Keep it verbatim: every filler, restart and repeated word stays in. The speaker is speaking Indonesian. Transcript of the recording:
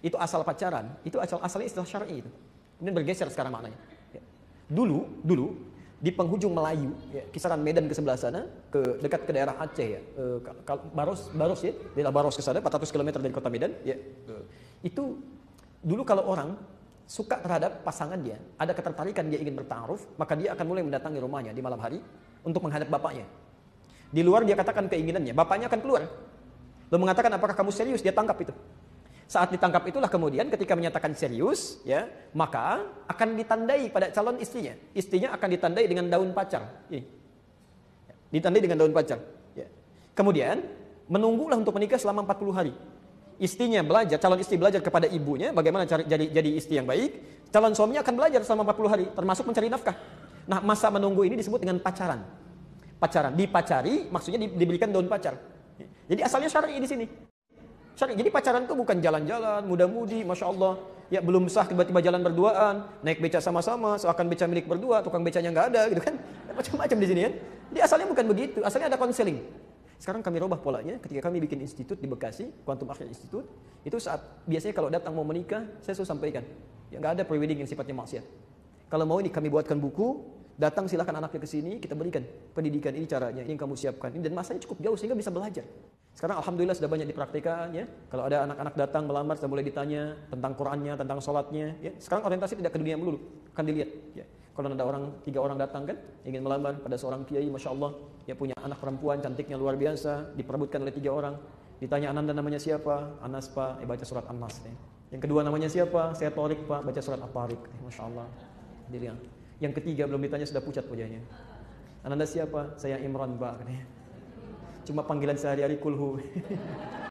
itu asal pacaran, itu asal asalnya istilah syar'i itu. Kemudian bergeser sekarang maknanya. Ya. Dulu, dulu di penghujung Melayu, ya, kisaran Medan ke sebelah sana, ke dekat ke daerah Aceh ya, e, Baros, Baros ya, daerah Baros ke sana, empat ratus kilometer dari kota Medan, ya. E, itu dulu kalau orang suka terhadap pasangan dia, ada ketertarikan dia ingin bertaaruf, maka dia akan mulai mendatangi rumahnya di malam hari untuk menghadap bapaknya. Di luar dia katakan keinginannya, bapaknya akan keluar. Lalu mengatakan apakah kamu serius, dia tangkap itu. Saat ditangkap itulah kemudian ketika menyatakan serius, ya, maka akan ditandai pada calon istrinya. Istrinya akan ditandai dengan daun pacar. Ini. Ditandai dengan daun pacar. Ya. Kemudian menunggulah untuk menikah selama empat puluh hari. Istrinya belajar, calon istri belajar kepada ibunya bagaimana cari, jadi jadi istri yang baik. Calon suaminya akan belajar selama empat puluh hari, termasuk mencari nafkah. Nah, masa menunggu ini disebut dengan pacaran. Pacaran, dipacari maksudnya di, diberikan daun pacar. Jadi asalnya syar'i di sini. Syar'i. Jadi pacaran itu bukan jalan-jalan, muda-mudi, masya Allah, ya belum sah tiba-tiba jalan berduaan, naik beca sama-sama, seakan beca milik berdua, tukang becanya nggak ada, gitu kan? Macam-macam di sini kan. Jadi asalnya bukan begitu, asalnya ada konseling. Sekarang kami rubah polanya, ketika kami bikin institut di Bekasi, Quantum Akhir Institute, itu saat biasanya kalau datang mau menikah, saya selalu sampaikan, ya nggak ada prewedding yang sifatnya maksiat. Kalau mau ini kami buatkan buku, datang silahkan anaknya ke sini, kita berikan pendidikan ini caranya, ini yang kamu siapkan, ini dan masanya cukup jauh sehingga bisa belajar. Sekarang alhamdulillah sudah banyak dipraktikkan ya. Kalau ada anak-anak datang melamar sudah mulai ditanya tentang Qur'annya, tentang sholatnya ya. Sekarang orientasi tidak ke dunia melulu, akan dilihat ya. Kalau ada orang, tiga orang datang kan ingin melamar pada seorang kiai, masya Allah, ya punya anak perempuan cantiknya luar biasa, diperebutkan oleh tiga orang. Ditanya Ananda namanya siapa? Anas Pak, eh, baca surat An-Nas ya. Yang kedua namanya siapa? Saya Torik Pak, baca surat At-Tariq. Eh, masya Allah. Dilihat. Yang ketiga belum ditanya sudah pucat wajahnya. Ananda siapa? Saya Imran Pak katanya. Cuma panggilan sehari-hari kulhu.